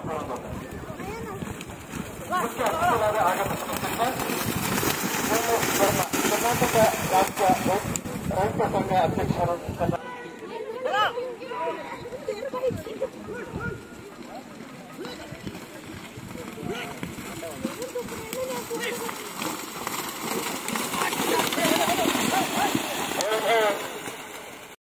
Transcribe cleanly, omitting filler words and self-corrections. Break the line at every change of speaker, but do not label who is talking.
ಮುಖ್ಯ ಅತಿಥಿಗಳಾಗಿ ಆಗಮಿಸುತ್ತಿರುವ ಕರ್ನಾಟಕ ರಾಜ್ಯ ರೈತ ಸಂಘ ಅಧ್ಯಕ್ಷರು